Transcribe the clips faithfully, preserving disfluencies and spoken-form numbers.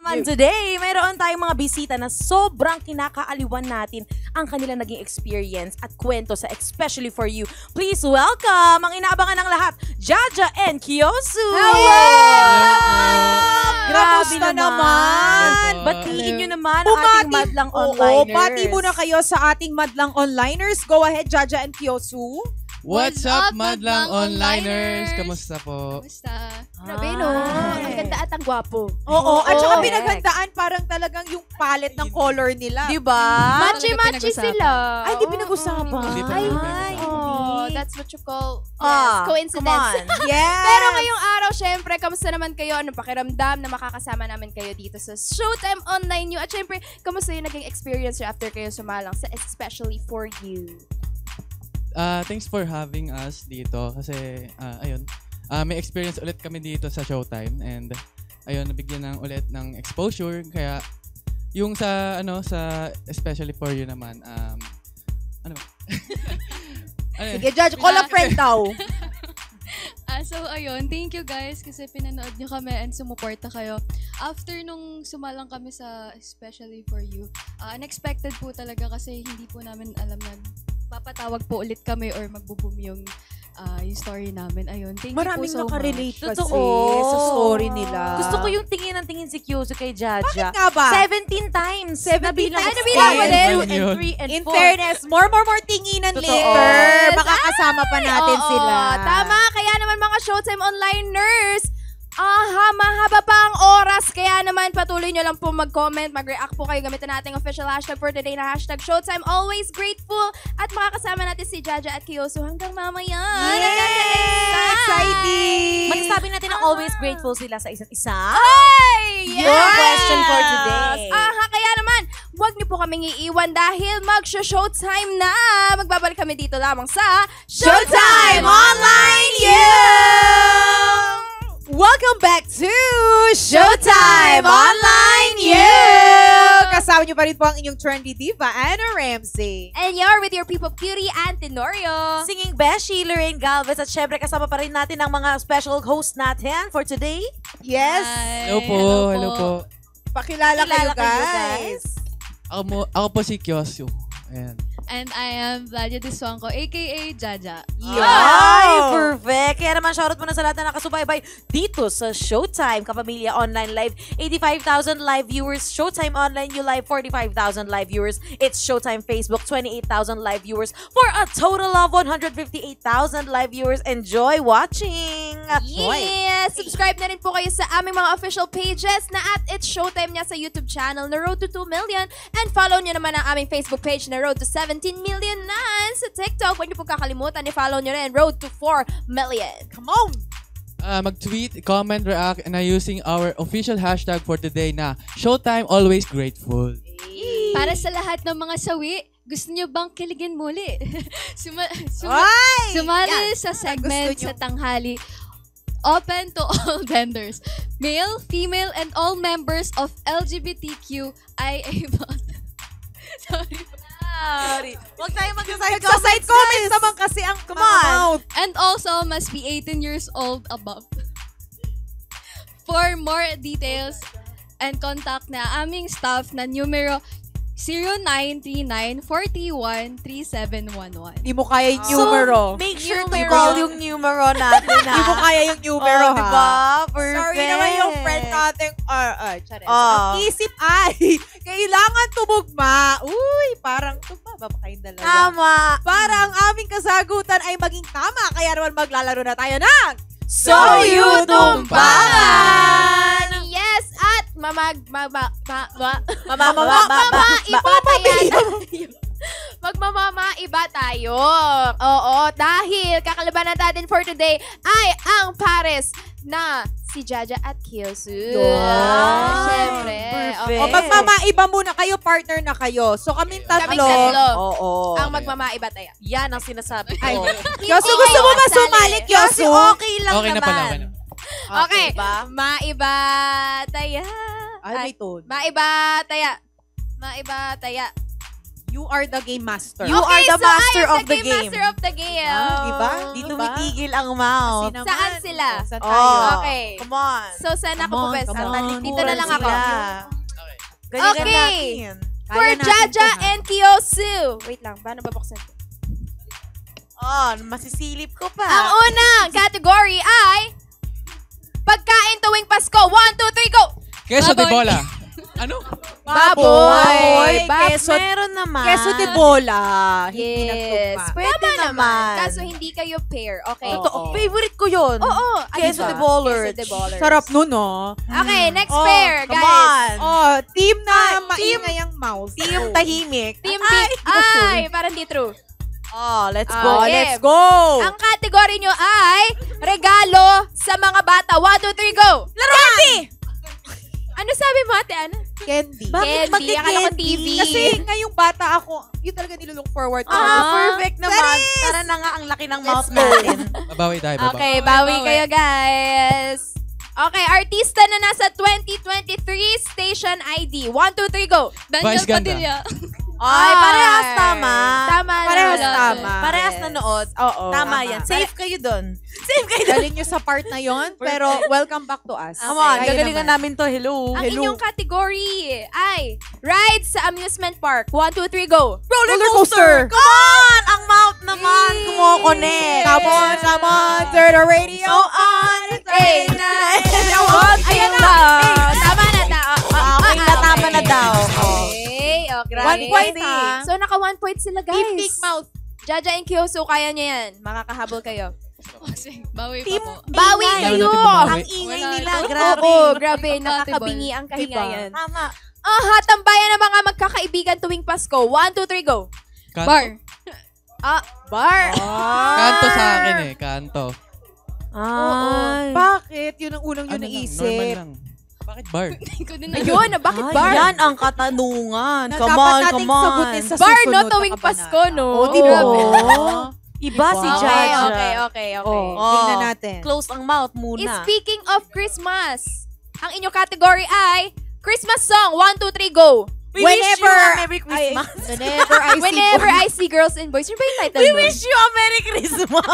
Man, today, mayroon tayong mga bisita na sobrang kinakaaliwan natin ang kanilang naging experience at kwento sa Especially For You. Please welcome ang inaabangan ng lahat, Jaja and Kyosu! Hello! Grabe Kamusta naman! naman? Batiin nyo naman ang Bumati- ating madlang Oo, onliners. bati muna kayo sa ating madlang onliners. Go ahead, Jaja and Kyosu. What's up, madlang onliners? Kamusta po? Kamusta? Ay. Grabe, no? Ang ganda at ang gwapo. Oo, at saka correct. pinaghandaan parang talagang yung palette ng color nila. Diba? Matchy-matchy pinag-usapan. sila. Ay, di pinag-usapan. Hindi pa Ay, namin ay. pinag-usapan. Oh, that's what you call yes, Ah, coincidence. come on. Yes! Pero ngayong araw, syempre, kamusta naman kayo? Anong pakiramdam na makakasama namin kayo dito sa Showtime Online Nyo? At syempre, kamusta yung naging experience nyo after kayo sumalang sa Especially For You? Uh, thanks for having us dito kasi uh, ayun, uh, may experience ulit kami dito sa Showtime and ayun, nabigyan ng ulit ng exposure kaya yung sa ano sa Especially For You naman um ano ba? Ano yun? Sige, Judge, call a friend daw. Ah, so ayun, thank you guys kasi pinanood nyo kami and sumuporta kayo. After nung sumalang kami sa Especially For You, uh, unexpected po talaga kasi hindi po namin alam na papatawag po ulit kami or magbo-boom yung, uh, yung story namin. Ayun, thank Maraming you po so nakarelate much. kasi Totoo. sa story nila. Gusto ko yung tingin ng tingin si Kyosu kay Jaja. Bakit nga ba? seventeen times. seventeen Nabilang times. ko Nabilang mo one, din? two, and Yun. three, and In four. fairness, more, more, more tinginan Totoo. later. Yes. Makakasama pa natin Oo, sila. Tama, kaya naman mga Showtime Onliners, aha, mahaba pa ang oras. Kaya naman patuloy nyo lang po mag-comment, mag-react po kayo. Gamitin natin official hashtag for today na hashtag Showtime. Always grateful. At makakasama natin si Jaja at Kyosu hanggang mamaya. Yes! Exciting! Magsasabi natin na always grateful sila sa isa't isa. Ay! Your question for today. Aha, kaya naman, huwag niyo po kaming iiwan dahil mag-showtime na. Magbabalik kami dito lamang sa Showtime Online You! Welcome back to Showtime Online You! Kasama niyo pa rin po ang inyong trendy diva, Anna Ramsey. And you're with your people cutie, Antenorio. Singing Beshi, Lorraine Galvez, at syempre kasama pa rin natin ang mga special host natin for today. Yes! Hi. Hello po, hello po. Pakilala kayo, Kilala kayo, guys. Ako, mo, ako po si Kyosu. Ayan. And I am Valia Diswangko, aka Jaja. Ay, perfect. Kaya naman, shoutout muna sa lahat na nakasubaybay dito sa Showtime Kapamilya Online Live. eighty-five thousand live viewers. Showtime Online You Live, forty-five thousand live viewers. It's Showtime Facebook, twenty-eight thousand live viewers. For a total of one hundred fifty-eight thousand live viewers. Enjoy watching. Yes! Subscribe na rin po kayo sa aming mga official pages na at It's Showtime niya sa YouTube channel na Road to two million. And follow nyo naman ang aming Facebook page na Road to seventeen million na. Sa TikTok, huwag nyo pong kakalimutan, i-follow nyo rin Road to four million. Come on! Uh, mag-tweet, comment, react na using our official hashtag for today na Showtime Always Grateful. Para sa lahat ng mga sawi, gusto nyo bang kiligin muli? Suma suma Ay! sumali Yan. sa Gusto segment nyo. sa tanghali. Open to all genders. Male, female, and all members of L G B T Q I A plus. Sorry. Sorry. Huwag tayo mag-side Sa side comments naman kasi ang Come on. And also must be eighteen years old above. For more details and contact na aming staff na numero zero nine three nine, four one, three seven one one. Hindi mo kaya yung numero. So, make sure to Numero. call yung numero natin, ha? Hindi mo kaya yung numero, Oh, ha? diba? Perfect. Sorry naman yung friend natin. Uh, uh, chares. Oh. Ang isip ay, kailangan tumugma. Uy, parang tugma ba ba kayong dalawa? Tama. Para ang aming kasagutan ay maging tama. Kaya naman maglalaro na tayo ng So You Tumbangan! Yes! At mamag... Mama... Ma... Ma... Mama, mama, mama, iba tayo. Magmamama iba tayo. Oo, dahil kakalabanan natin for today ay ang pares na si Jaja at Kyosu. Yeah. Siyempre. Perfect. O magmamaiba muna kayo, partner na kayo. So kaming tatlo. Kaming tatlo. Oo. Ang magmamaiba tayo. Yan ang sinasabi ko. Ay, Hindi Kyosu, gusto mo kayo ba kasali. sumali, Kasi Kyosu? okay lang Okay na naman. pala, okay na. Okay. ba? Maiba taya. Ay, may tone. Maiba taya. Maiba taya. You You are the game master. You are the so master I am of the game. game. master of the game. Ah, diba? Di Diba? tumitigil ang mouth. Kasi naman, Saan sila? oh, Saan Oh, tayo? Okay. Come on. So, saan ako Come on, pupwesto? come on. Dito na lang ako. Okay. Galingan Okay. natin. For Kaya natin Jaja to, ha? and Kiyosu. Wait lang, paano babuksan to? Oh, masisilip ko pa. Ang unang category ay pagkain tuwing Pasko. One, two, three, go! Queso de Baboy. bola. Ano? Baboy. Bab- Queso. Meron naman. Queso de bola. Hindi Yes. nagtugma. Pwede Tama naman. naman. Kaso hindi kayo pair. Okay. Oo. Totoo. Favorite ko yun. Oo. Queso ayun de ba? bollard. Queso de bollard. Sarap nun, no? Okay, next Oh, pair, come guys. on. Oh, team na Ay, maingay ang mouse. Team Oh. tahimik. Team Ay, Big. Ay, parang di true. Oh, let's Ah, go. Oh, Okay. let's go! Ang category nyo ay regalo sa mga bata. One, two, three, go! Laruan! Ano sabi mo, ate Ana? Candy. Bakit Candy, akala ko magka-candy? T V. Kasi ngayong bata ako, yun talaga nilulook forward ko. Ah, perfect naman. Paris! Tara na nga ang laki ng mouth go. natin. Babawi tayo, babawi. Okay, Bawi, bawi bawi. kayo, guys. Okay, artista na nasa twenty twenty-three station I D. One, two, three, go! Daniel Vice ganda. Padilla. Ay, parehas tama. Tama na. Parehas Wala tama. Parehas nanood. Oo. Tama yan. Safe kayo dun. Safe kayo dun. Galing nyo sa part na yon, pero welcome back to us. Come on, Kayo gagalingan naman. namin to. Hello. Ang Hello. inyong category ay rides sa amusement park. One, two, three, go! Roller Roller coaster. coaster. Come on! Ang mouth naman. Kumokonek. Come on, come on, turn the radio So on. Hey, Ayan na. Tama na. Ta- Ah, okay na, tama na daw. Oh. Okay, okay. One point, ha? So, naka one point sila, guys. Keep big mouth. Jaja and Kyoso, kaya nyo yan. Makakahabol kayo. Kasi bawi pa Team po. Bawi ingay. kayo! Lalo natin bumawi. Ang ingay Wala nila. ito. Grabe. Oo, grabe. Compatible. Nakakabingi ang kahingayan. Tama. Ah, hatambayan ng mga magkakaibigan tuwing Pasko. One, two, three, go. Kanto. Bar. Ah, bar. Kanto sa akin eh, kanto. Ay. Bakit? Yun ang unang yun Ano lang, normal naisip. lang. Bakit bar? Hindi ko din Ayun, bakit Ay, bar? yan ang katanungan. Na Come dapat on, nating come on. sagutin sa Bar, susunod no? na Tuwing kabanata. Pasko, no? O, di ba? Grabe. Iba si Wow. Okay, Jaja. okay, okay, okay. Oh, Oh. tingnan natin. Close ang mouth muna. Speaking of Christmas, ang inyong category ay Christmas song. One, two, three, go. We wish you Whenever a Merry Ay, Christmas. whenever I see Whenever I see girls and boys. Yun ba yung title We nun? wish you a Merry Christmas.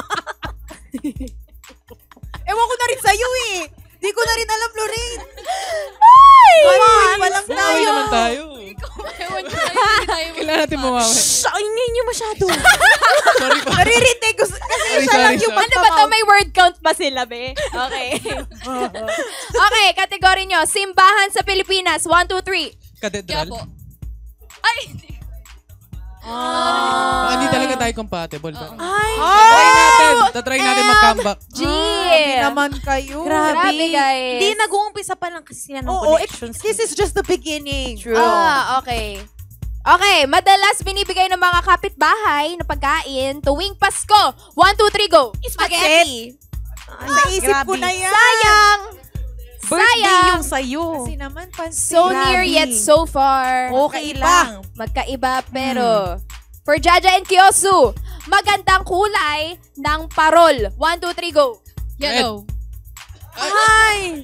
Ewan ko na rin sa'yo eh. Di ko na rin alam, Lorraine. Come on. Walang Babawi tayo. naman tayo. Ewan ko tayo, hindi tayo Kailangan natin bumawi. Shh, ang ingay niyo masyado. Sorry pa. Naririnig ko. Kasi Sorry, siya lang sorry, yung sorry. Ano ba to? May word count ba sila, be? Okay. Okay, category nyo. Simbahan sa Pilipinas. One, two, three. Katedral. Kaya po. Ay, hindi. Baka hindi talaga tayo compatible. Oo. Ay, Tatry natin. Tatry natin mag-comeback. G. Hindi naman kayo. grabe. Grabe, guys. Hindi, nag-uumpisa pa lang kasi sila ng Oo, it, connections. this is just the beginning. True. Ah, okay. Okay, madalas binibigay ng mga kapitbahay na pagkain tuwing Pasko. One, two, three, go. Spaghetti. Naisip ko na yan. Sayang! Birthday Sayang! yung sa'yo. Kasi naman, pansin. So Grabe. near yet so far. Okay Magkaiba. lang. Magkaiba pero for Jaja and Kyosu, magandang kulay ng parol. One, two, three, go. Yellow. Ay!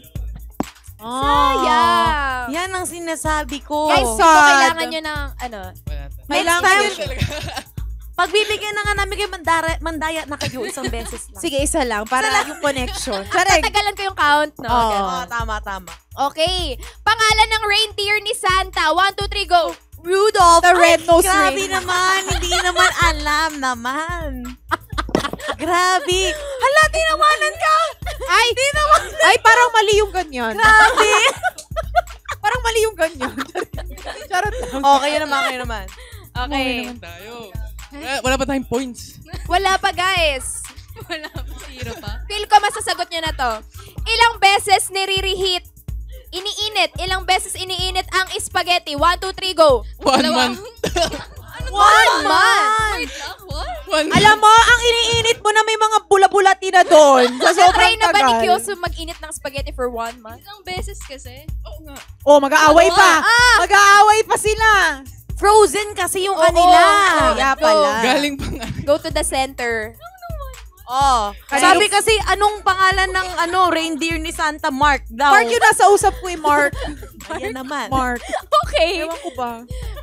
Sayang! Yan ang sinasabi ko. Guys, Oh. ito Sad. kailangan nyo ng ano. Wala tayo. Next Kailangan time, yun. pagbibigyan na nga namin kayo mandara, mandaya na kayo isang beses lang. Sige, isa lang. Para yung connection. Correct. Tatagalan ko yung count, no? Oo. Ganun. Oh, tama, tama. Okay. Pangalan ng reindeer ni Santa. One, two, three, go. Rudolph. The red-nosed Grabe reindeer. naman. Hindi naman alam naman. Grabe. Hala, tinawanan ka. Ay, ay, parang mali yung ganyan. Grabe. Parang mali yung ganyan. Charot lang. Okay naman, okay naman. Bumawi Okay. naman tayo. Wala, wala pa tayong points. Wala pa, guys. Wala pa. Zero pa. Feel ko masasagot nyo na to. Ilang beses nire-reheat? Iniinit. Ilang beses iniinit ang spaghetti? One, two, three, go. One Dalawa. month. One month! Wait lang, what? One Alam mo, ang iniinit mo na may mga bula-bulati na doon. Sa Natry sobrang na ba ni tagal. Kyosu mag-init ng spaghetti for one month? Ilang beses kasi. Oo nga. Oh, mag-aaway pa. Ah! Mag-aaway pa sila. Frozen kasi yung Oo. kanila. Kaya Go. pala. Galing pa nga. Go to the center. Oh. Sabi kasi, anong pangalan ng ano reindeer ni Santa? Mark daw. Mark, yung nasa usap ko eh, Mark. Ayan naman. Mark. Okay. Ewan ko ba?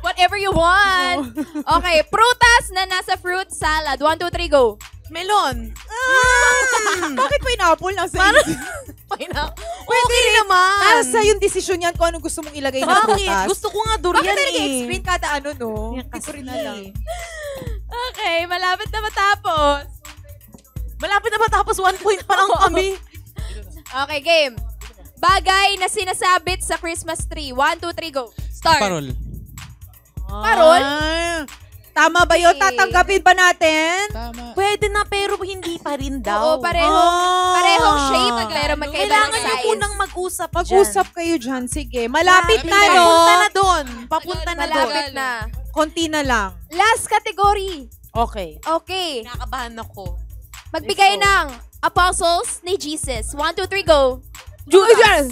Whatever you want. Okay, prutas na nasa fruit salad. One, two, three, go. Melon. Bakit pineapple nasa Parang, isip? pineapple. Okay naman. Nasa yung desisyon yan kung anong gusto mong ilagay na Bakit? prutas. Gusto ko nga Bakit durian talaga eh. explain kada ano, no? Yan Hindi ko rin kasi. alam. Okay, malapit na matapos. Malapit na matapos, one point pa lang kami. Okay, game. Bagay na sinasabit sa Christmas tree. One, two, three, go. Start. Parol. Parol? Ah, tama ba yun? Okay. Tatanggapin ba natin? Tama. Pwede na pero hindi pa rin daw. Oo, pareho. Ah. Parehong shape, pero magkaiba ng Kailangan size. niyo munang mag-usap dyan. Mag-usap kayo dyan. Sige. Malapit Malapit na, na, no? Papunta na doon. Papunta na doon. Malapit na. Konti na lang. Last category. Okay. Okay. Kinakabahan ako. Magbigay Let's go. ng apostles ni Jesus. One, two, three, go. Judas!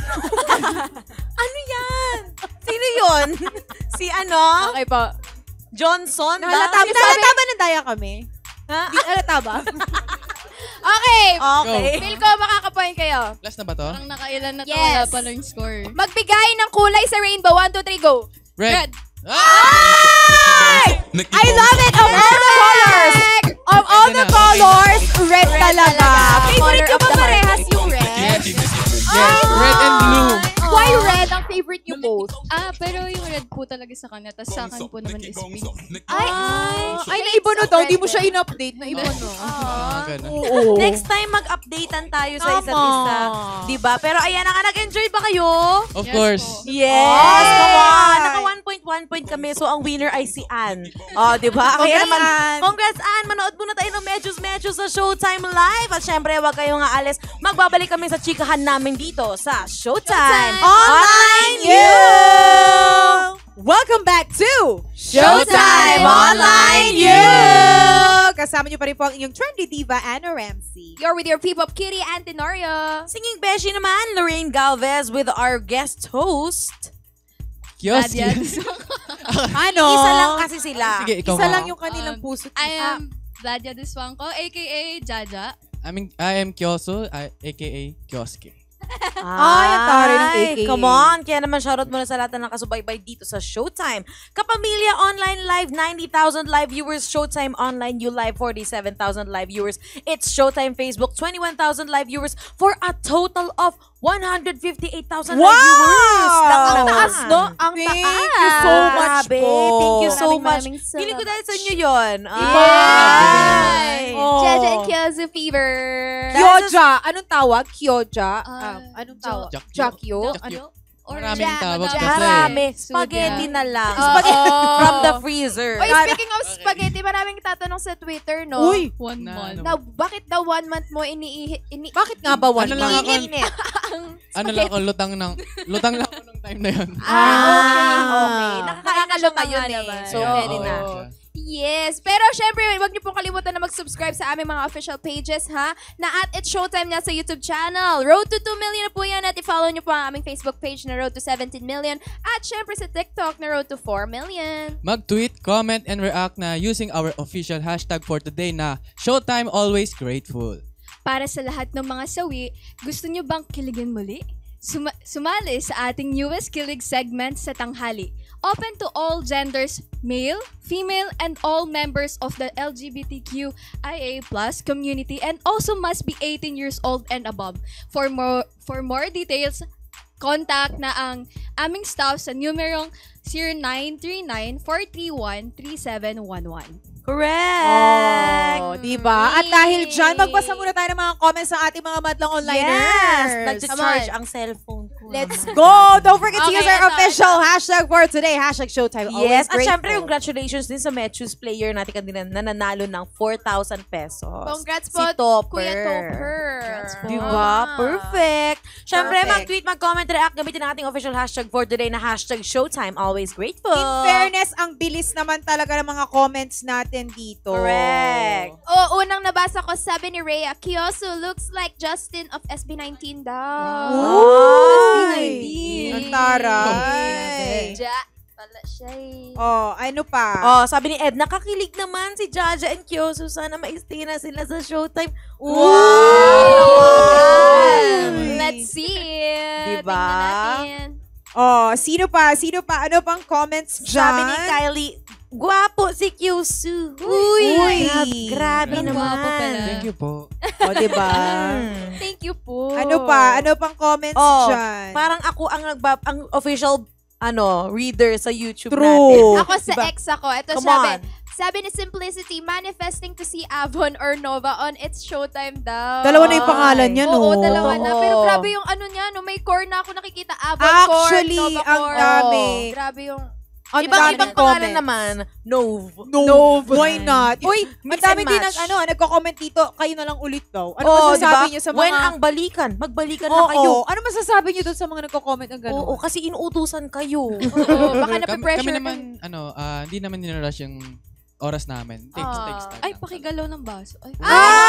Ano yan? Sino yun? si ano? Okay po. Johnson? ba? Nahalata, Sinasabi- nahalata ba ng daya kami? Ha? Di, halata ba? Okay. Okay. Feel ko makakapoint kayo. Last na ba to? Parang nakailan na to, Yes. wala pa lang score. Magbigay ng kulay sa rainbow. One, two, three, go. Red. I love it! Of all the colors! Of all the colors, red talaga. Favorite Color nyo of ba the parehas heart. yung red? Yes. Yes. Red and blue. Why red ang favorite nyo both? Ah, pero yung red po talaga sa kanya, tapos sa akin po naman is pink. Ay, ay, naiba na daw. Di mo siya in-update. Naiba na. Ah, ganun. Oo. Next time, mag-updatean tayo sa isa't Tama. isa. Diba? Pero ayan na nga, nag-enjoy ba kayo? Of Yes course. po. Yes! Ay! Come on! Naka one point one point kami, so ang winner ay si Ann. Oh, di ba? Kaya Congrats, naman, Ann. congrats Ann! Manood muna tayo ng Medjos Medjos sa Showtime Live. At syempre, huwag kayong aalis. Magbabalik kami sa chikahan namin dito sa Showtime. Online You! Welcome back to Showtime Online You! Kasama niyo pa rin po ang inyong trendy diva, Anna Ramsey. You're with your P-pop kitty, Antenorio. Singing Beshi naman, Lorraine Galvez with our guest host. Kiosk. Nadia. Ano? Isa lang kasi sila. Sige, ikaw Isa nga. lang yung kanilang Um, puso. I am Vladia Deswanco, aka Jaja. I mean, I am Kyoso, I- aka Kioske. Ay, ang tari ng A K A. Come on. Kaya naman, shoutout muna sa lahat na nakasubaybay dito sa Showtime. Kapamilya Online Live, ninety thousand live viewers. Showtime Online You Live, forty-seven thousand live viewers. It's Showtime Facebook, twenty-one thousand live viewers for a total of one hundred fifty-eight thousand Wow! live viewers. Lang Ang naman. taas, no? Ang Thank taas. you so Grabe. much po. Thank you so Maraming much. maraming salamat. Feeling ko dahil sa inyo yun. Yes. Ay. Oh. Jaja and Kyozu Fever. Kyoja. Anong tawag? Kyoja? Ah, Um, anong tawag? Jakyo. Jakyo? Ano? Or Maraming Ja- tawag madami. kasi. Marami. Suda. Spaghetti na lang. Spaghetti. From the freezer. Oy, speaking of spaghetti, maraming tatanong sa Twitter, no? Uy! One Na- month. Na, bakit daw one month mo ini... ini Bakit nga ba one Ano lang month? ako? Init. Ano lang ako, lutang ng, lutang lang ako nung time na yun. Ah, okay. Ah. Okay. Nakakain na siya ngayon nga eh. naman. So, Ayan, pwede oo. na. Yes. Pero syempre, huwag niyo pong kalimutan na mag-subscribe sa aming mga official pages, ha? Na at It's Showtime na sa YouTube channel. Road to two million na po yan. At i-follow niyo po ang aming Facebook page na Road to seventeen million. At syempre sa TikTok na Road to four million. Mag-tweet, comment, and react na using our official hashtag for today na Showtime Always Grateful. Para sa lahat ng mga sawi, gusto nyo bang kiligin muli? Suma- sumali sa ating newest kilig segment sa tanghali. Open to all genders, male, female, and all members of the L G B T Q I A plus community, and also must be eighteen years old and above. For more for more details, contact na ang aming staff sa numerong zero nine three nine, four three one, three seven one one. Correct. Oh, diba? At dahil dyan, magbasa muna tayo ng mga comments sa ating mga madlang onliners. Yes. Come Nag-charge on. ang cellphone ko. Let's go! Don't forget to Okay, use our ito, official hashtag for today. Hashtag Showtime. Always Yes. At grateful. syempre, congratulations din sa Metchus player natin kanina na nanalo ng four thousand pesos. Congrats po, Si Topper. Kuya Topper. Congrats po. Diba? Perfect. Syempre, Perfect. mag-tweet, mag-comment, react. Gamitin ang ating official hashtag for today na hashtag Showtime. Always grateful. In fairness, ang bilis naman talaga ng mga comments natin dito. Correct. Oh, unang nabasa ko, sabi ni Rhea, Kyosu looks like Justin of S B nineteen daw. Uy! Ang taray. Ja, pala siya eh. Oh, ano pa? Oh, sabi ni Ed, nakakilig naman si Jaja and Kyoso. Sana ma-stay na sila sa Showtime. Wow! Let's see. Diba? Tingnan natin. Oh, sino pa? Sino pa? Ano pang comments dyan? Sabi ni Kylie, guwapo si Kyusu. Uy! Uy! Grabe Ang naman. gwapo pala. Thank you po. O, diba? Thank you po. Ano pa? Ano pang comments Oh, dyan? parang ako ang nagbab ang official ano, reader sa YouTube True. natin. Ako sa Diba? ex ako. Ito Come sabi. on. Sabi ni Simplicity, manifesting to see Avon or Nova on its showtime daw. Dalawa na yung pangalan niya, no? Oo, dalawa na. Oo. Pero grabe yung ano niya, no, may core na ako nakikita. Avon Actually, core, Nova ang core. dami. Oo, grabe yung... Ang Ibang-ibang daming pangalan comments. naman. Nove. No, why not? Uy, ang Mix dami and din match. ng ano, nagko-comment dito, kayo na lang ulit daw. Ano Oo, masasabi diba? niyo sa mga... When ang balikan, magbalikan Oo, na kayo. ano masasabi niyo doon sa mga nagko-comment ng gano'n? Oo, kasi inuutusan kayo. Oo, baka Kami, nape-pressure. kami naman, ano, ah, hindi naman nilarush yung oras namin. Takes, Ah. takes time. Ay, pakigalaw ng baso. Ay,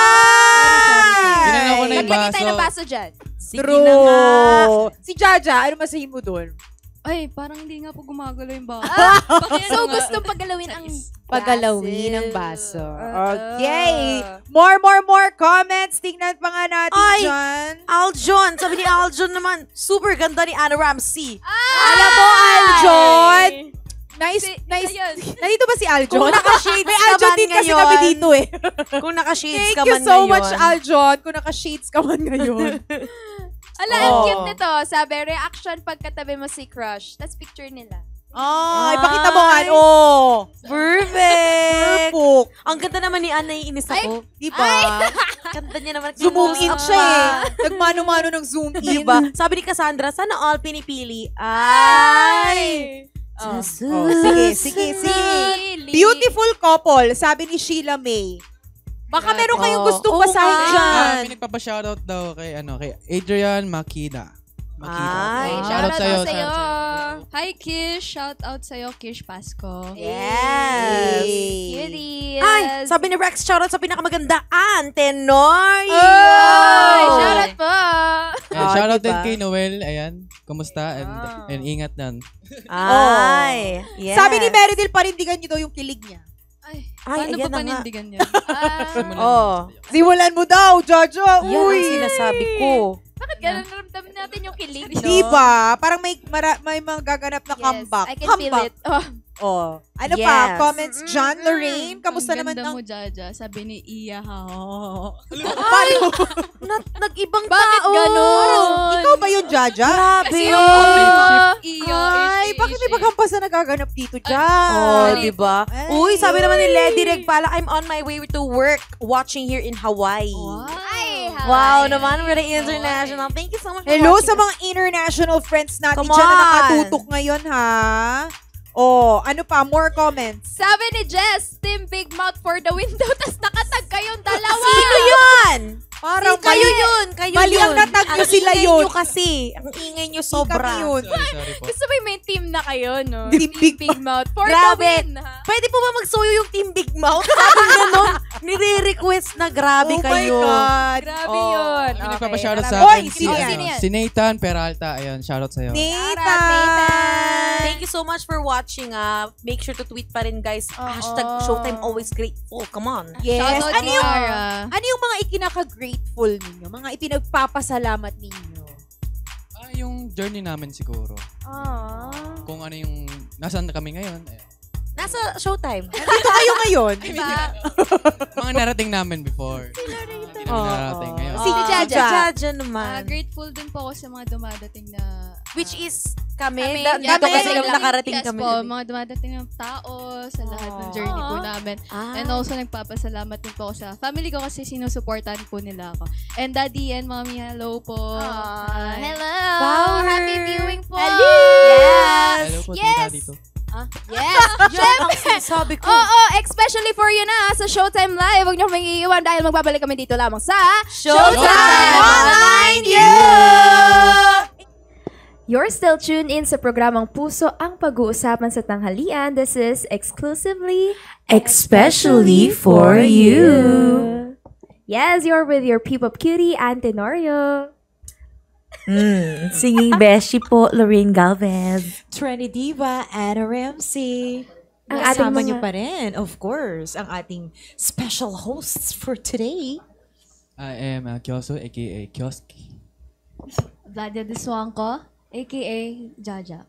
Ah! Ginalaw ko na yung Naglagay tayo baso. ng baso dyan. Sige na nga. True. Si Jaja, ano masahin mo doon? ay, parang hindi nga po gumagalaw yung baso. Bakit So, ano nga? gustong paggalawin ang Pagalawin ang baso. Ah. Okay. More, more, more comments. Tingnan pa nga natin Ay! dyan. Aljon, sabi ni Aljon naman, super ganda ni Anna Ramsey. Alam mo, Aljon, nice, Si- nice. ayun. Nandito ba si Aljon? Kung naka-shades May ka Aljon man din kasi ngayon. kami dito eh. Kung naka-shades Thank ka you man so ngayon. much, Aljon. Kung naka-shades ka man ngayon. Ala, ang Oo. cute nito. Sabi, reaction pagkatabi mo si crush. That's picture nila. Ay, ipakita mo nga. Oh. Perfect! Perfect. Ang ganda naman ni Anna, iinis ako. Diba? Ganda niya naman. Zoom in Close up siya pa. eh. Nagmano-mano ng zoom in. Diba? Sabi ni Cassandra, sana all pinipili. Ay! Oh. Sa Oh, sige, sige, sige. Really? Beautiful couple, sabi ni Sheila May. Baka meron kayong Oh, gustong oo basahin nga. dyan. Ah, may nagpapa-shoutout daw kay, ano, kay Adrian Makina. Makina. Ay, Ay, Shoutout shoutout sa'yo, sa'yo. shoutout Hi, Kish. Shout out sa'yo, Kish Pasco. Yes! Cuties. Ay, sabi ni Rex, shoutout sa pinakamagandaan, Tenorio! Ay, shoutout po. Ayan, Ah, shoutout diba? din kay Noel. Ayan, kumusta? And, Ah. and ingat nan. Ay, yes. Sabi ni Meredith, parindigan niyo daw yung kilig niya. Ay, Ay, paano ayan pa na nga. panindigan yan? Ah, Simulan Oh. mo. Simulan mo daw, Jojo. Yan Uy. ang sinasabi ko. bakit ganun naramdaman natin yung kilig, no? Diba? Parang may, mara, may magaganap na Yes, comeback. I can feel comeback. it. Oh. Oh. Ano Yes. pa? Comments, John, Lorraine? Kamusta Ang naman ganda ang... mo, Jaja. Sabi ni Iya, ha. Ay, nag, nag-ibang Bakit tao. ganun? Ikaw ba yun, Jaja? Grabe. Iyo, Ay, ish, bakit ish, may ish. paghampas na nagaganap dito, Jan? Oh, di ba? Ay. Uy, sabi naman ni Lady Regpala, I'm on my way to work watching here in Hawaii. Wow. Ay, hi. Wow naman, very international. Thank you so much for Hello watching sa us. mga international friends natin Come dyan na on. nakatutok ngayon, ha? Oh, ano pa? More comments. Sabi ni Jess, Team Big Mouth for the window, tas nakatag kayong dalawa. Sino yun? Parang Si kayo mali- yun, kayo mali yun. ang natag nyo Ang sila ingay yun. nyo kasi. Ang ingay nyo Kami sobra. yun. Sorry, sorry po. Gusto mo yung may team na kayo, no? Team Big Big Mouth for Grabe. the win, ha? Pwede po ba magsuyo yung Team Big Mouth? Sabi ganun, nire-request na grabe Oh my kayo. God. Grabe Oh. yun. May nagpapa-shoutout sa Oy, akin si, sino ano, yan? Sino yan? si Nathan Peralta. Ayun, shoutout sa'yo. Nathan. Thank you so much for watching. Uh, make sure to tweet pa rin, guys. Oo. Hashtag Showtime always grateful. Come on. Yes. Shoutout Ano kay yung, Ara. ano yung mga ikinaka-grateful ninyo? Mga ipinagpapasalamat ninyo? Ah, yung journey namin siguro. Aww. Kung ano yung, nasaan na kami ngayon. Ayun. Nasa Showtime. Nandito kayo ngayon? Diba? Mga narating namin before. Hindi namin Oo. narating ngayon. Si Ah, Jaja. Jaja Ah, naman. grateful din po ako sa mga dumadating na... Which is kami. Kami, Da- yeah, dito kami. kasi nakarating yes kami. po, mga dumadating ng tao sa lahat ng journey po Aww. namin. Ah. And also, nagpapasalamat din po ako sa family ko kasi sinusuportahan po nila ako. And daddy and mommy, hello po. Aww. Hi. Hello. Power. Happy viewing po. Hello. Yes. Hello po, Yes. tita dito. Yes. Yan ang sinasabi ko. Oo, oh, especially for you na sa Showtime Live. Huwag niyo kaming iiwan dahil magbabalik kami dito lamang sa Showtime Online You! You're still tuned in sa programang Puso ang Pag-uusapan sa Tanghalian. This is exclusively Especially for you. Yes, you're with your P-pop cutie, Antenorio. Mm, singing beshi po, Lorraine Galvez. Trendy Diva, Anna Ramsey. Ang Kasama ating mga- niyo pa rin, of course, ang ating special hosts for today. I am uh, Kyoso, aka Kioski. Vladia Diswangko. aka Jaja.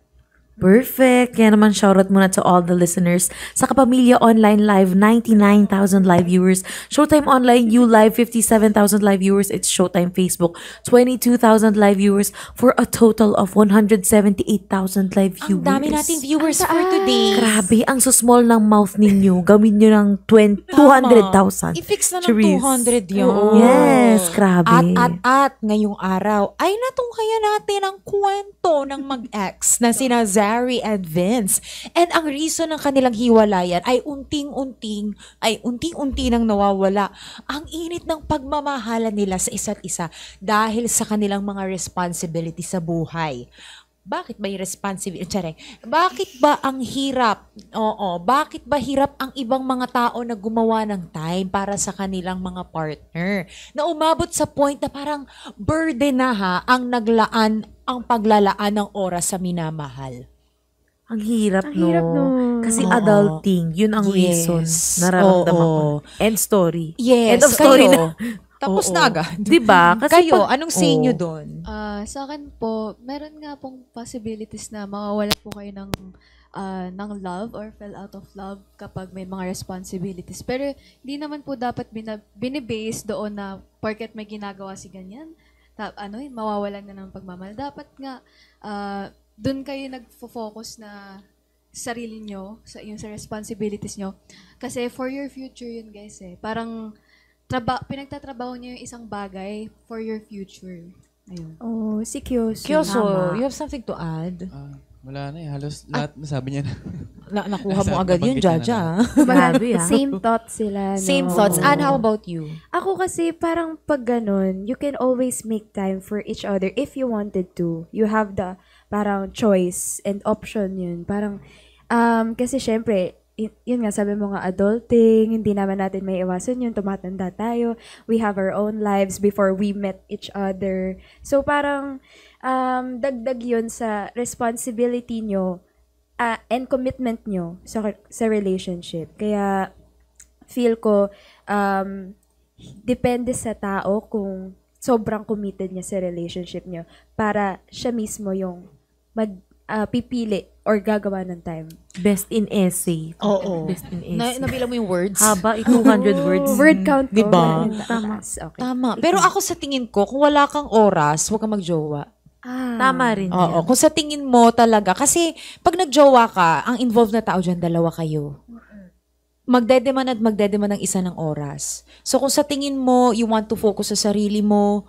Perfect. Kaya naman shoutout muna to all the listeners. Sa Kapamilya Online Live, ninety-nine thousand live viewers. Showtime Online You Live, fifty-seven thousand live viewers. It's Showtime Facebook, twenty-two thousand live viewers for a total of one hundred seventy-eight thousand live viewers. Ang dami nating viewers for today. Grabe, ang susmall ng mouth ninyo. Gawin nyo ng twenty, two hundred thousand. I-fix na ng Cherise. two hundred yun. Yes, grabe. At, at, at, ngayong araw, ay natungkaya natin ang kwento ng mag-ex na sina Zari and Vince. And ang reason ng kanilang hiwalayan ay unting-unting, ay unting-unti nang nawawala ang init ng pagmamahala nila sa isa't isa dahil sa kanilang mga responsibility sa buhay. Bakit ba yung responsibility? Tsareng, bakit ba ang hirap? Oo, bakit ba hirap ang ibang mga tao na gumawa ng time para sa kanilang mga partner? Na umabot sa point na parang burden na ha ang naglaan, ang paglalaan ng oras sa minamahal. Ang hirap, Ang no? hirap, no? Kasi Oo. adulting, yun ang Yes. reason. Nararamdaman ko. Oo. End story. Yes, End of story kayo. na. Tapos Oo. na agad. Diba? Kasi Kayo, pag- anong say Oo. nyo doon? Ah, sa akin po, meron nga pong possibilities na mawawala po kayo ng ah, ng love or fell out of love kapag may mga responsibilities. Pero hindi naman po dapat bina, binibase doon na porket may ginagawa si ganyan, ta, ano, eh, mawawalan na ng pagmamahal. Dapat nga ah, doon kayo nagfo-focus na sarili nyo, sa yung sa responsibilities nyo. Kasi for your future yun, guys, eh. Parang traba, pinagtatrabaho nyo yung isang bagay for your future. Ayun. Oh, si Kyoso. Kyoso, Tama. you have something to add? Ah, wala na eh. Halos lahat nasabi niya na. Na, nakuha mo Nasa- agad yun, nabanggit niya na Jaja. Grabe, ah. Same thoughts sila. No? Same thoughts. Oo. And how about you? Ako kasi parang pag ganun, you can always make time for each other if you wanted to. You have the parang choice and option yun. Parang, um, kasi syempre, y- yun nga, sabi mo nga, adulting, hindi naman natin may iwasan yun, tumatanda tayo, we have our own lives before we met each other. So parang, um, dagdag yun sa responsibility nyo ah, and commitment nyo sa, sa relationship. Kaya, feel ko, um, depende sa tao kung sobrang committed niya sa relationship niyo para siya mismo yung mag ah, pipili or gagawa ng time. Best in essay. Oo. Best in Na, essay. nabilang mo yung words? Haba, eh, two hundred words. Word count ko. Diba? ganun Tama. kataas. Okay. Tama. Pero ako sa tingin ko, kung wala kang oras, huwag kang magjowa. Ah. Tama rin Oo. yan. Kung sa tingin mo talaga, kasi pag nagjowa ka, ang involved na tao dyan, dalawa kayo. Magdedemand at magdedemand ng isa ng oras. So kung sa tingin mo, you want to focus sa sarili mo,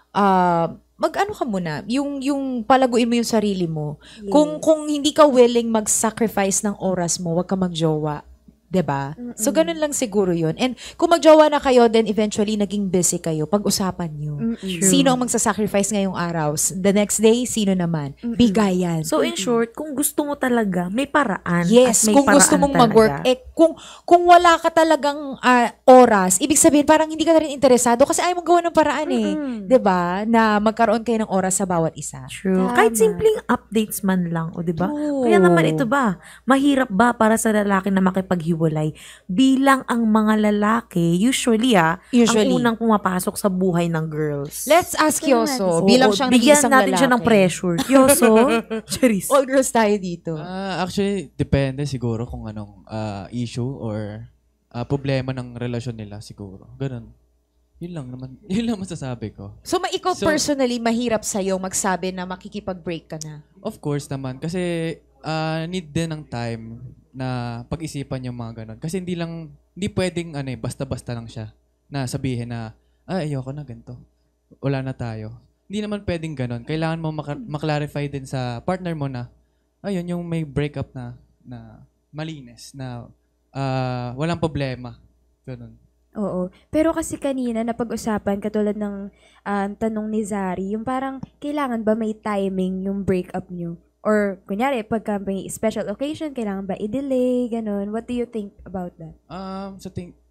ah, mag-ano ka muna, yung, yung palaguin mo yung sarili mo. Kung, kung hindi ka willing mag-sacrifice ng oras mo, wag ka magjowa. 'Di ba? So, ganun lang siguro yun. And kung magjowa na kayo, then eventually naging busy kayo, pag-usapan nyo. Mm-mm. Sino ang magsasacrifice ngayong araw? The next day, sino naman? Bigayan. So, in short, kung gusto mo talaga, may paraan. Yes, at may kung gusto paraan mong mag-work, talaga. eh, kung, kung wala ka talagang ah, oras, ibig sabihin parang hindi ka na rin interesado kasi ayaw mong gawa ng paraan eh. Mm-mm. 'Di ba? Na magkaroon kayo ng oras sa bawat isa. True. Tama. Kahit simpleng updates man lang, o 'di ba? Oo. Kaya naman ito ba, mahirap ba para sa lalaki na makipaghiwalay bilang ang mga lalaki usually ah, Usually. ang unang pumapasok sa buhay ng girls. Let's ask Yoso, Oo, bilang siyang bigyan nag-iisang natin lalaki. siya ng pressure. Yoso, Charis. All girls tayo dito. Ah, actually, depende siguro kung anong ah, issue or ah, problema ng relasyon nila siguro. Ganun. Yun lang naman. Yun lang masasabi ko. So, ma ikaw So- personally, mahirap sa'yo magsabi na makikipag-break ka na. Of course naman. Kasi ah, need din ng time na pag-isipan yung mga ganun. Kasi hindi lang, hindi pwedeng ano eh, basta-basta lang siya na sabihin na, ah, ayoko na ganito. Wala na tayo. Hindi naman pwedeng ganun. Kailangan mo maka- maklarify din sa partner mo na, ayun, yung may breakup na, na malinis, na ah, walang problema. Ganun. Oo. Pero kasi kanina napag-usapan katulad ng um, tanong ni Zari, yung parang kailangan ba may timing yung breakup nyo? Or kunyari, pagka may special occasion, kailangan ba i-delay, ganun? What do you think about that? Um, sa ting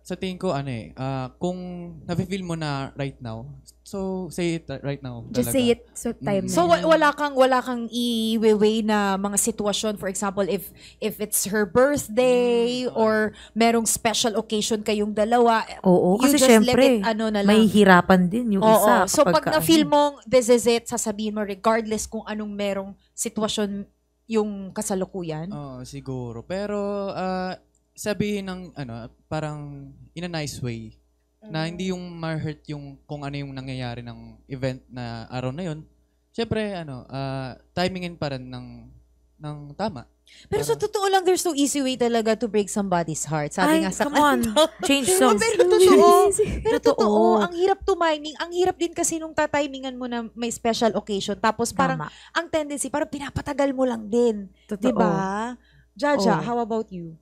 sa tingin ko, ano eh, ah, kung nafe-feel mo na right now, so say it right now. Just talaga. say it so time Mm. na So yan. wa- wala kang wala kang i-weigh na mga sitwasyon, for example, if if it's her birthday Mm, or merong special occasion kayong dalawa, Oo, you kasi just let syempre, it, ano na lang. may hirapan din yung Oo. isa. So kapag pag ka- na-feel mong this is it, sasabihin mo regardless kung anong merong sitwasyon yung kasalukuyan. Oo, siguro. Pero ah, sabihin ng ano, parang in a nice way. Na hindi yung ma-hurt yung kung ano yung nangyayari ng event na araw na yun. Siyempre, ano, ah, timingin pa rin ng, ng tama. Pero sa totoo lang, there's no easy way talaga to break somebody's heart. Sabi Ay, nga sa come on. kanta. Change Diba? songs. Pero totoo. Pero Totoo. totoo, ang hirap tumiming. Ang hirap din kasi nung tatimingan mo na may special occasion. Tapos parang, Tama. ang tendency, parang pinapatagal mo lang din. Totoo. Diba? Jaja, Oo. how about you?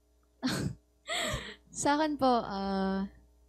Sa akin po, ah,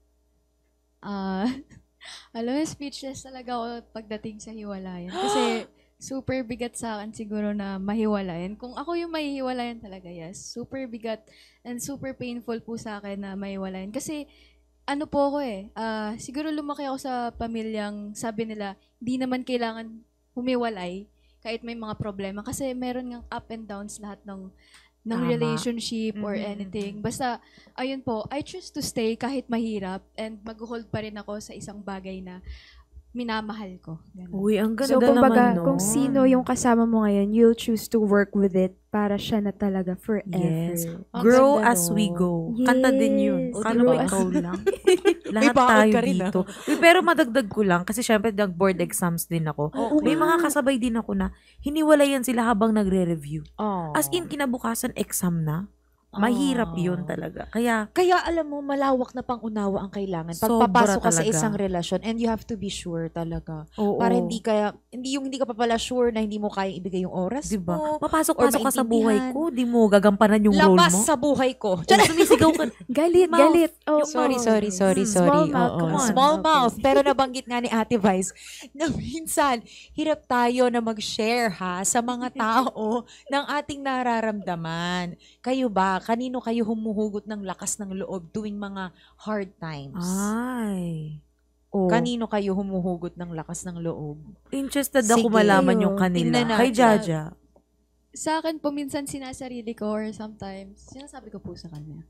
ah, alam mo, speechless talaga ako pagdating sa hiwalayan. Kasi super bigat sa akin siguro na mahiwalayan. Kung ako yung mahihiwalayan talaga, yes. Super bigat and super painful po sa akin na mahiwalayan. Kasi ano po ako eh, ah, siguro lumaki ako sa pamilyang sabi nila, di naman kailangan humiwalay kahit may mga problema. Kasi meron ngang up and downs lahat ng ng Tama. relationship or Mhm. anything. Basta, ayun po, I choose to stay kahit mahirap and mag-hold pa rin ako sa isang bagay na minamahal ko. Ganun. Uy, ang ganda So, kumbaga, naman, no? kung sino yung kasama mo ngayon, you'll choose to work with it para siya na talaga forever. Yes. Ang Grow ganda as nun. we go. Kanta din yun. Yes. Kala Grow mo as ikaw we- lang. Lahat baon tayo ka rin, ah. dito. Uy, pero madagdag ko lang kasi syempre nag-board exams din ako. Oo May nga. mga kasabay din ako na hiniwalayan sila habang nagre-review. Oh. As in, kinabukasan exam na. Mahirap Oh. yun talaga. Kaya, Kaya alam mo, malawak na pang-unawa ang kailangan. Pag Sobra papasok ka sa talaga. isang relasyon, and you have to be sure talaga. oo. Para hindi kaya, hindi yung hindi ka pa pala sure na hindi mo kayang ibigay yung oras Diba? mo. Papasok-pasok ka sa maintindihan. buhay ko, di mo gagampanan yung role Labas mo. sa buhay ko. Kung sumisigaw ka, Galit, Mouth. galit. Oh, Sorry, oh. sorry, sorry, Mm, sorry. small mouth, Oo. come on. Small Okay. mouth. Pero nabanggit nga ni Ate Vice na minsan, hirap tayo na mag-share ha sa mga tao ng ating nararamdaman. Kayo ba? Kanino kayo humuhugot ng lakas ng loob tuwing mga hard times? ay. Oh. Kanino kayo humuhugot ng lakas ng loob? Interested ako Sige. malaman yung Tingnan kanila. natin. Kay Jaja. Sa akin po, minsan sinasarili ko or sometimes, sinasabi ko po sa kanya.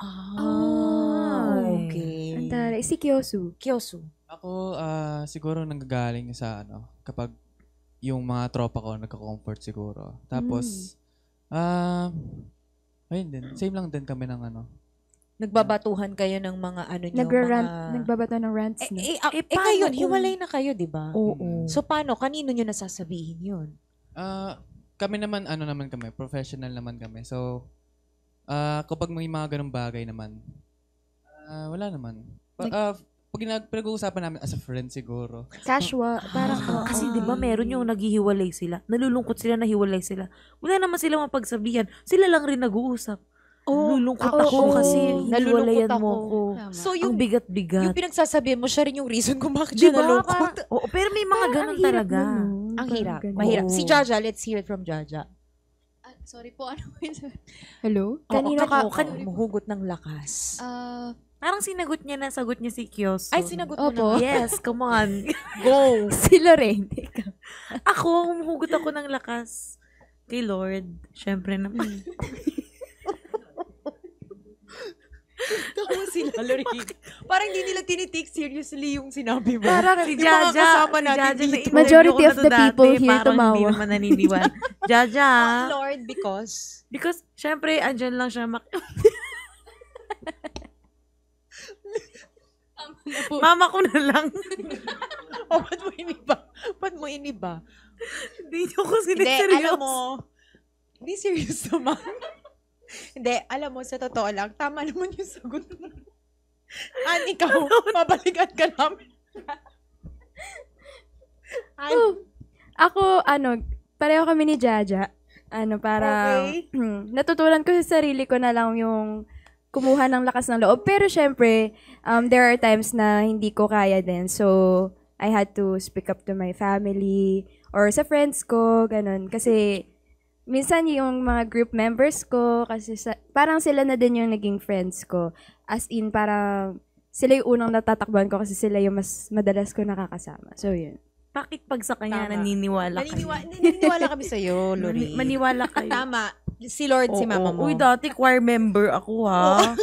Ah, Ay. okay. Ang taray. Si Kyosu. Kyosu. Ako, ah, siguro nanggagaling sa ano, kapag yung mga tropa ko nagka-comfort siguro. Tapos, ah, ayun din. Same lang din kami ng ano. Nagbabatuhan kayo ng mga ano nyo, Nagra-rant, mga... nagbabato ng rants Eh, na. eh, ah, Eh, eh, paano ngayon, kung- hiwalay na kayo, di ba? Oo. So, paano? Kanino nyo nasasabihin yun? Ah, kami naman, ano naman kami, professional naman kami. So, ah, kapag may mga ganong bagay naman, ah, wala naman. Pa, ah, pag ginag- pinag-uusapan namin as a friend siguro. Casual. Parang, oo. Kasi di ba meron yung naghihiwalay sila. Nalulungkot sila na hiwalay sila. Wala naman sila mapagsabihan. Sila lang rin nag-uusap. Oh, Nalulungkot ako, ako oo. kasi Nalulungkot hiniwalayan ako. mo ako. Tama. So, Ang yung, bigat-bigat. yung pinagsasabihan mo, siya rin yung reason kung bakit Di siya ba? nalungkot. Parang- Oo, pero may mga Parang ganun ang hirap talaga. nun, no? Ang Parang hirap. ganun. Mahirap. Oo. Si Jaja, let's hear it from Jaja. Ah, sorry po, ano po yun? Hello? Kanino Kanino ka, ka? kan, hugot ng lakas? Ah, Parang sinagot niya na, sagot niya si Kyoso. Ay, sinagot mo Opo. na. Yes, come on. Go! Si Lorraine. Ako, humuhugot ako ng lakas. Kay Lord. Siyempre naman. Ako si Lorraine. Parang hindi nila tinitake seriously yung sinabi mo. Parang si Yung mga Jaja. kasama si natin Jaja, dito. na-interview Majority ko na of to the dati, people here parang hindi tumawa. naman naniniwala. Jaja. Oh, Lord, because... Because, syempre, andyan lang siya. Mak- Mama ko na lang. Oh, ba't mo iniba? Ba't mo iniba? Hindi niyo ko Hindi, siniseryoso. alam mo, hindi serious naman. Hindi, alam mo, sa totoo lang, tama naman yung sagot mo. An, ikaw, mabalikan ka namin. An, Oh, ako, ano, pareho kami ni Jaja. Ano, para Okay. natutunan ko sa sarili ko na lang yung kumuha ng lakas ng loob. Pero syempre, um, there are times na hindi ko kaya din. So, I had to speak up to my family or sa friends ko, ganun. Kasi, minsan yung mga group members ko, kasi sa, parang sila na din yung naging friends ko. As in, para sila yung unang natatakbuhan ko kasi sila yung mas madalas ko nakakasama. So, yun. Bakit pag sa kanya Tama. naniniwala Naniniwa- kayo? naniniwala kami sa'yo, Lori. Mani- maniwala kayo. Tama. Si Lord, si Oo, mama mo. Uy, dati choir member ako, ha?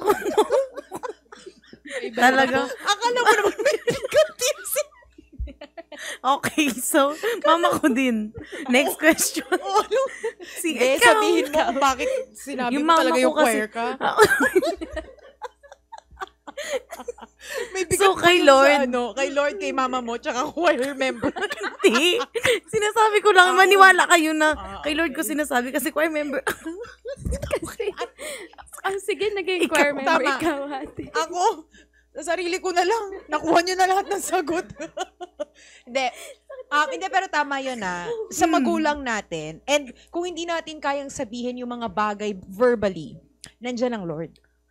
Talaga. Akala mo naman may contingency. Okay, so, mama ko din. Next question. Si, Eh, ikaw. sabihin mo kung bakit sinabi Yung mo mama talaga ko yung kasi- choir ka. May bigat So, pa kay dun Lord. Sa, ano, kay Lord, kay mama mo, tsaka choir member. Hindi. Sinasabi ko lang, maniwala kayo na Ah, kay Lord ko sinasabi kasi choir member. Ah, sige, naging choir member tama. ikaw, ate. Ako, sa sarili ko na lang. Nakuha niyo na lahat ng sagot. Hindi. Um, hindi, pero tama yun ah. Sa magulang natin, and kung hindi natin kayang sabihin yung mga bagay verbally, nandyan ang Lord.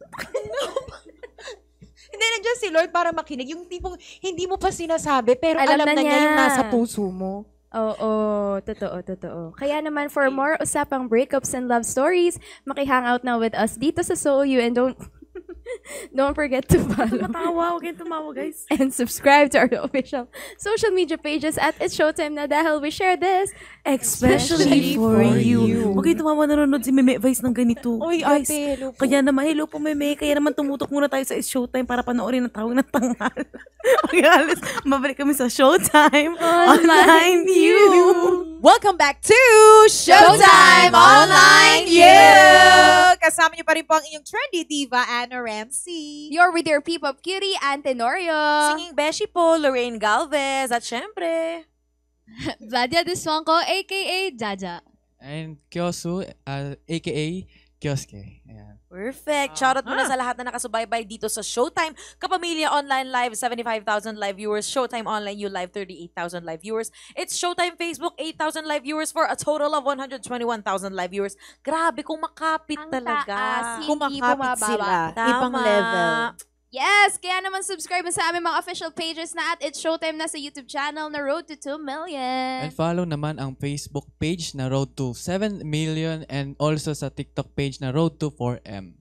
Hindi, nandyan si Lord para makinig. Yung tipong hindi mo pa sinasabi, pero Alam alam, na na niya niya. yung nasa puso mo. Oo, totoo, totoo. Kaya naman, for more usapang breakups and love stories, maki-hangout na with us dito sa So You, and don't don't forget to follow Matawa, huwag kayong tumawa, guys. and subscribe to our official social media pages at It's Showtime na dahil we share this. Especially for for you. you. Huwag kayong tumawa, nanonood si Meme Vice ng ganito. Uy, Guys, ate, hello po. Kaya naman, hello po Meme. Kaya naman tumutok muna tayo sa It's Showtime para panoorin ang tawag ng tanghal. Okay, alis. Mabalik kami sa Showtime. Online You. Welcome back to Showtime Online You! Kasama niyo pa rin po ang inyong trendy diva, Anna Ramsey. You're with your P-pop cutie, Ante Norio. Singing Beshi po, Lorraine Galvez. At syempre, Vadia Deswanko, aka Jaja. And Kyosu, uh, aka Kyosuke. Ayan. perfect. Shoutout muna sa lahat na nakasubaybay dito sa Showtime. Kapamilya Online Live, seventy-five thousand live viewers. Showtime Online You Live, thirty-eight thousand live viewers. It's Showtime Facebook, eight thousand live viewers for a total of one hundred twenty-one thousand live viewers. Grabe, kung makapit Ang talaga. taas. Hindi Kumakapit bumababa. sila. Tama. Ibang level. Yes, kaya naman subscribe mo sa aming mga official pages na at It's Showtime na sa YouTube channel na Road to two million. And follow naman ang Facebook page na Road to seven million and also sa TikTok page na Road to four M.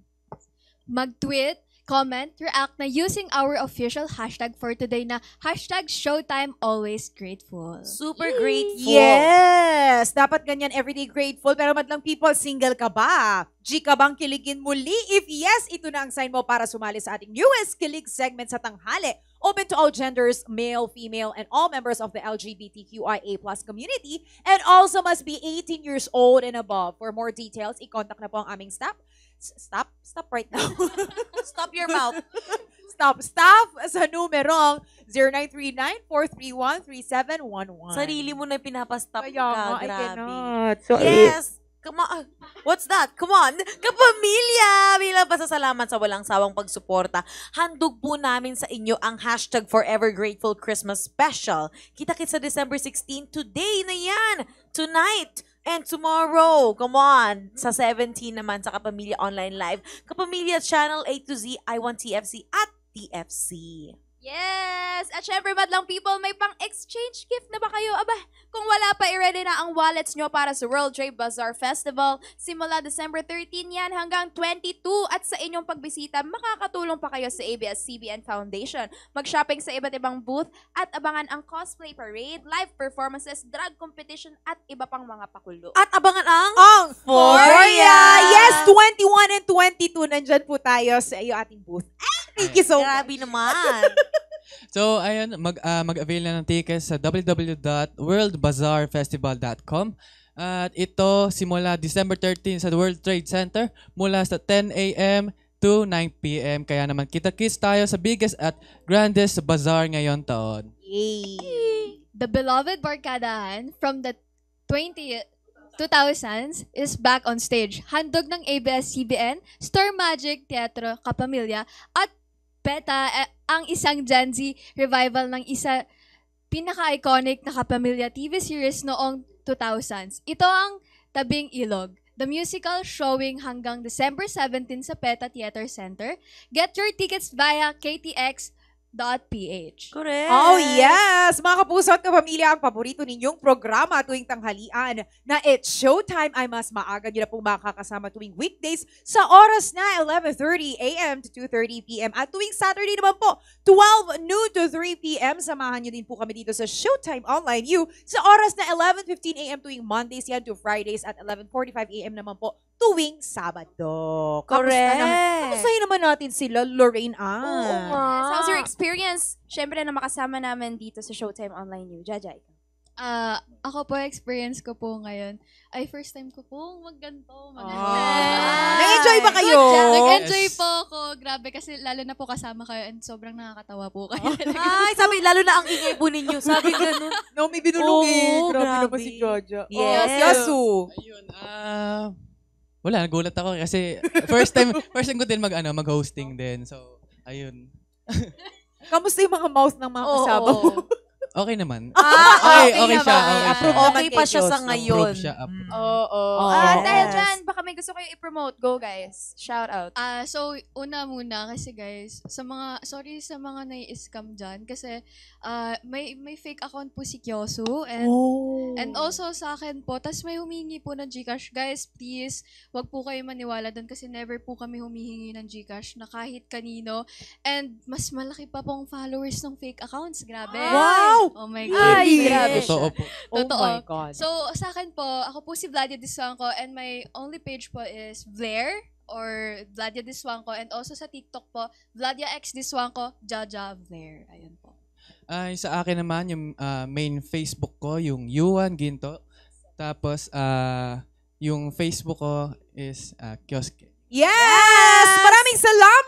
Mag-tweet, comment, react na using our official hashtag for today na hashtag Showtime Always Grateful. Super grateful. Yes! Dapat ganyan, everyday grateful. Pero madlang people, single ka ba? G ka bang kiligin muli? If yes, ito na ang sign mo para sumali sa ating newest kilig segment sa tanghali. Open to all genders, male, female, and all members of the L G B T Q I A plus community, and also must be eighteen years old and above. For more details, i-contact na po ang aming staff. S- Stop? Stop right now. Stop your mouth. Stop. Staff sa numerong zero nine three nine, four three one, three seven one one. Sarili mo na pinapastop Kaya nga, ka. I Grabe. cannot. So, Yes! Come on. What's that? Come on. Kapamilya! Bilang pasasalamat sa walang sawang pagsuporta, handog po namin sa inyo ang hashtag Forever Grateful Christmas Special. Kita-kits sa December sixteenth. Today na yan! Tonight! And tomorrow, come on, sa seventeen naman sa Kapamilya Online Live, Kapamilya Channel A to Z, I Want T F C at T F C. Yes! At syempre, madlang people, may pang-exchange gift na ba kayo? Aba, kung wala pa, i-ready na ang wallets nyo para sa World Trade Bazaar Festival. Simula December thirteen yan hanggang twenty-two. At sa inyong pagbisita, makakatulong pa kayo sa A B S C B N Foundation. Mag-shopping sa iba't ibang booth at abangan ang cosplay parade, live performances, drag competition, at iba pang mga pakulo. At abangan ang ang Foria! Yes, twenty-one and twenty-two. Nandyan po tayo sa iyo ating booth. Ah, thank you so much. Grabe naman. So, ayun, mag, ah, mag-avail na ng tickets sa w w w dot world bazaar festival dot com. At ito, simula December thirteenth sa World Trade Center, mula sa ten a m to nine p m Kaya naman, kita-kits tayo sa biggest at grandest bazaar ngayon taon. Yay. The beloved Barkadahan from the twenty two thousands is back on stage. Handog ng A B S C B N, Star Magic Teatro Kapamilya, at PETA, eh, ang isang Gen Z revival ng isa pinaka-iconic na Kapamilya T V series noong two thousands. Ito ang Tabing Ilog, the musical showing hanggang December seventeenth sa PETA Theater Center. Get your tickets via K T X .ph. Correct. Oh yes! Mga kapuso at kapamilya, ang paborito ninyong programa tuwing tanghalian na It's Showtime ay mas maaga nyo na pong makakasama tuwing weekdays sa oras na eleven thirty a m to two thirty p m At tuwing Saturday naman po, twelve noon to three p m Samahan nyo din po kami dito sa Showtime Online U sa oras na eleven fifteen a m tuwing Mondays yan to Fridays at eleven forty-five a m naman po tuwing Sabado. Correct. Kamustahin naman natin sila, Lorraine Ann. Oo nga. Yes, how's your experience? Siyempre na makasama namin dito sa Showtime Online U. Jajay. Ah, ako po, experience ko po ngayon, ay first time ko po magganto, mag Ah. Nag-enjoy ba kayo? Nag-enjoy Yes. po ako, grabe, kasi lalo na po kasama kayo and sobrang nakakatawa po kayo. Ay, sabi, lalo na ang ingay po ninyo. Sabi ganun. No, may binulong eh. Oo, Grabe grabe. naman si Jaja. Yes. Oh, Yasu. Ayun, ah... wala, nagulat ako kasi first time, first time ko din mag, ano, mag-hosting din. So, ayun. Kamusta yung mga mouth ng mga kasama mo? Okay naman. Ah, Okay, okay siya, naman. okay siya. Approve okay pa siya sa Approve ngayon. Approve siya, approve. Oo. Oh, Ah, yes. dahil dyan, baka may gusto kayo i-promote. Go, guys. Shout out. Ah, so una muna kasi guys, sa mga sorry sa mga nai-scam diyan kasi ah may may fake account po si Kyosu and Oh. and also sa akin po, tas may humingi po ng GCash. Guys, please, wag po kayo maniwala doon kasi never po kami humihingi ng GCash na kahit kanino and mas malaki pa pong followers ng fake accounts. Grabe. Wow! Oh my Ay, god. grabe Totoo po. Oh Totoo. my God. So, sa akin po, ako po si Vladia Diswanko and my only page po is Vlair or Vladia Diswanko and also sa TikTok po, Vladia X Diswanko, Jaja Vlair. Ayun po. Ay, sa akin naman, yung ah, main Facebook ko, yung Yuan Ginto. Tapos, ah, yung Facebook ko is ah, Kioske. Yes! Maraming salamat!